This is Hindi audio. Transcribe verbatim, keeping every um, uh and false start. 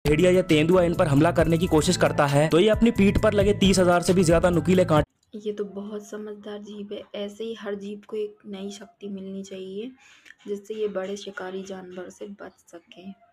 भेड़िया या तेंदुआ इन पर हमला करने की कोशिश करता है तो ये अपनी पीठ पर लगे तीस हजार से भी ज्यादा नुकीले कांटे। ये तो बहुत समझदार जीव है। ऐसे ही हर जीव को एक नई शक्ति मिलनी चाहिए जिससे ये बड़े शिकारी जानवर से बच सके।